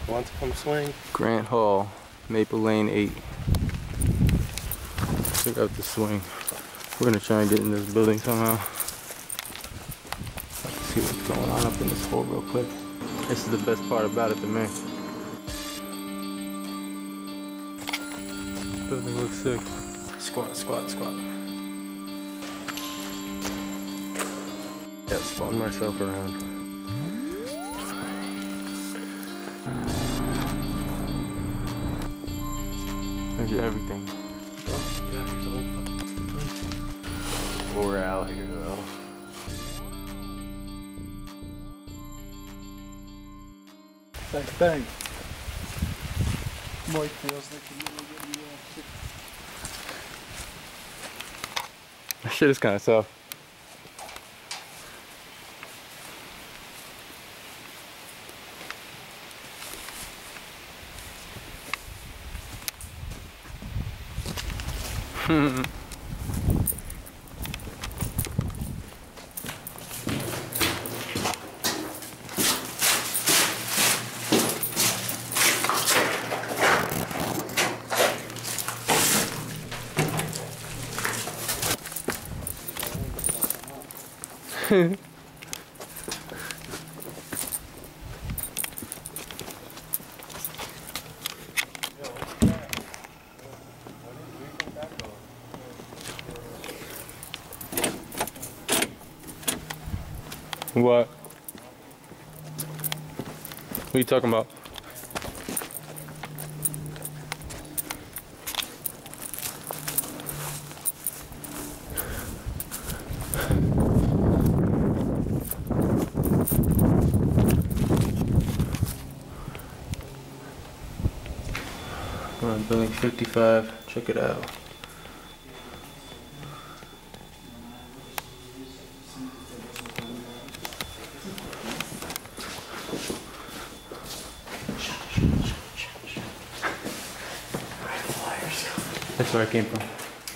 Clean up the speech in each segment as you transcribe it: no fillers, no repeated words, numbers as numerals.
Want to come swing? Grant Hall, Maple Lane 8. Check out the swing. We're gonna try and get in this building somehow. Let's see what's going on up in this hole real quick. This is the best part about it to me. Building looks sick. Squat, squat, squat. Yeah, spun myself around. Measure everything. Yeah, there's a whole fucking place. We're out here though. Bang, bang. Mike feels like a little bit That shit is kind of soft. What? What are you talking about? We're on building 55. Check it out. That's where I came from.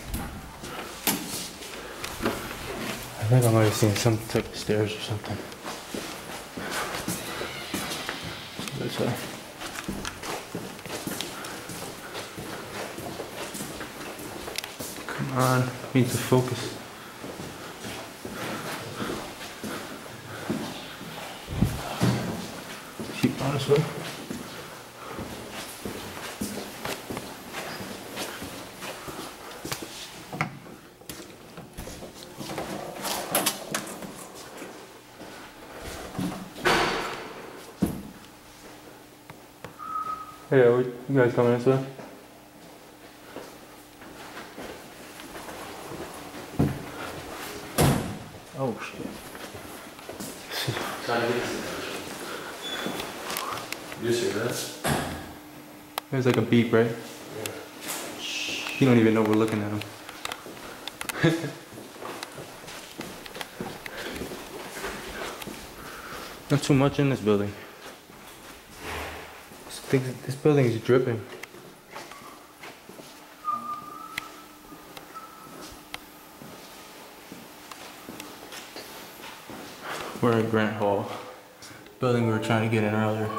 I think I might have seen some type of stairs or something. This way. Come on, need to focus. Keep on this way. Hey, you guys coming this way? Oh shit. You see that? There's like a beep, right? Yeah. You don't even know we're looking at him. Not too much in this building. This building is dripping. We're in Grant Hall, building we were trying to get in earlier.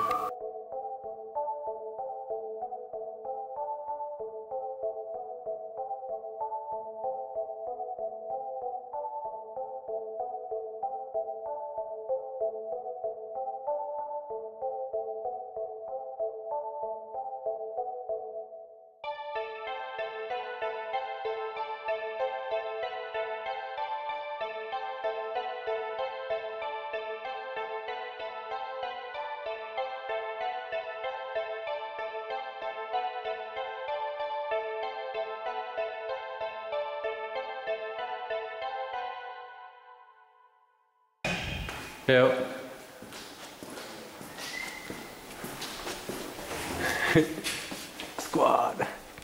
Yep. Squad.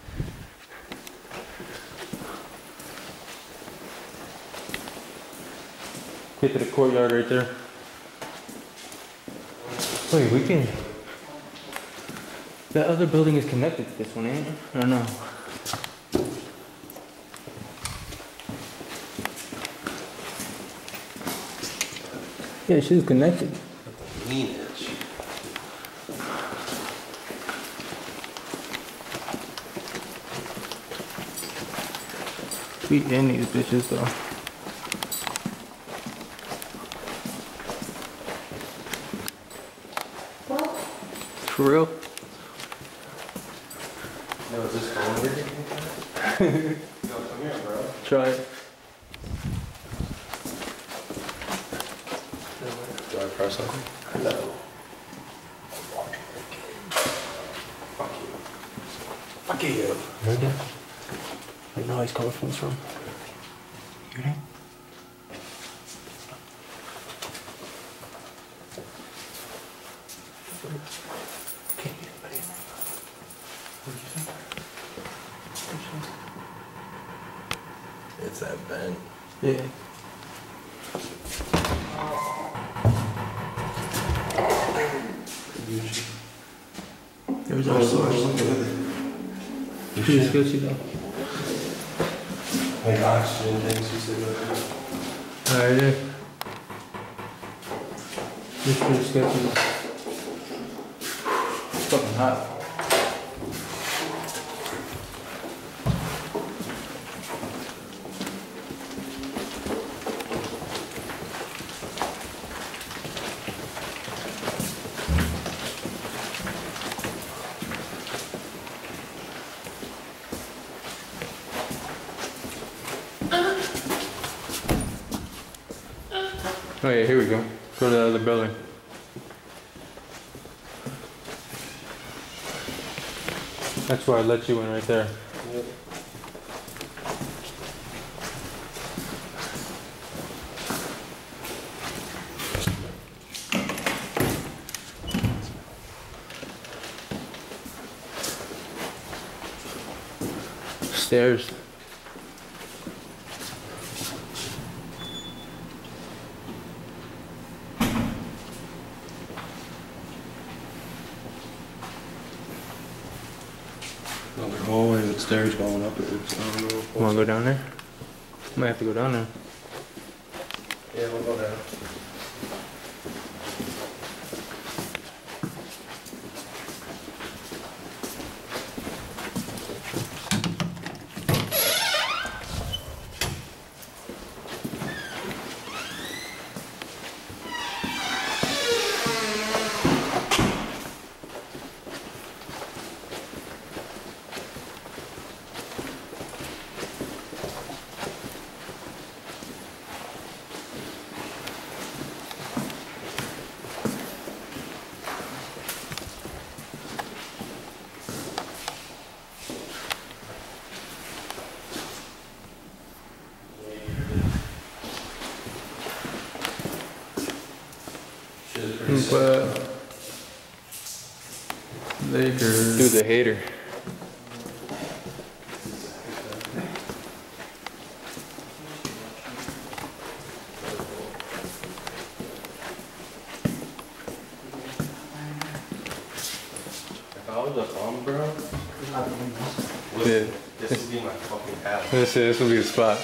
Get to the courtyard right there. Wait, we can. That other building is connected to this one, ain't it? I don't know. Yeah, she's connected. Lineage. We in these bitches though. For real? No, is this going here? Yo, come here, bro. Try it. Do I press something? No. Fuck you. Fuck you. Heard that? I know he's coming from this room. You hear that? Can't get anybody in there. What did you say? It's that vent. Yeah. There's our source. Pretty sketchy though. Like oxygen things you said about Alright, yeah. It's pretty sketchy. It's fucking hot. Oh yeah, here we go. Go to the other building. That's where I let you in right there. Yep. Stairs. Another hallway with stairs going up it. I don't know. Wanna go down there? Might have to go down there. Yeah, we'll go down. But Lakers. Do the hater. If I was a bum, bro, Yeah. this would be my fucking house. This will be the spot.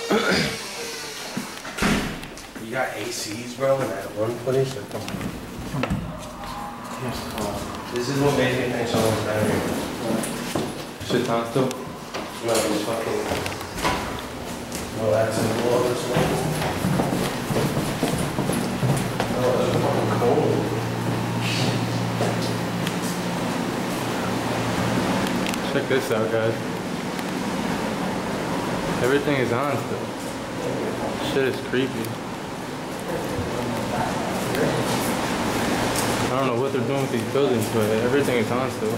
You got ACs, bro, in that one place? Like, come on. This is what made me think someone's down here. Shit on still. No, it's fucking. No, that's in the wall this way. Oh, it's fucking cold. Check this out, guys. Everything is on still. Shit is creepy. I don't know what they're doing with these buildings, but everything is on still.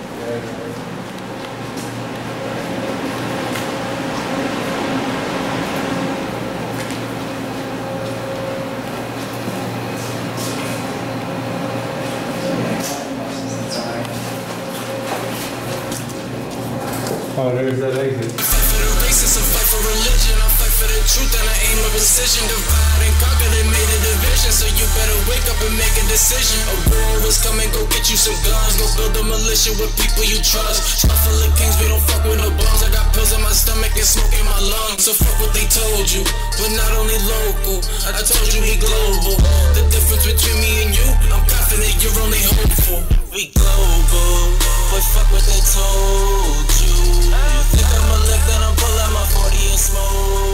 Oh, there's that exit. Fight for the racism, fight for religion. I fight for the truth and I aim a precision. Divide and conquer, they made a division. So you better wake up and make a decision. A war is coming, go get you some guns. Go build a militia with people you trust. Stuff full of kings, we don't fuck with no bums. I got pills in my stomach and smoke in my lungs. So fuck what they told you. We're not only local, I told you we global. The difference between me and you, I'm confident you're only hopeful. We global, boy fuck what they told you. You think I'ma live, then I'll pull out my 40 and smoke.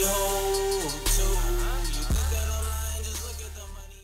hole.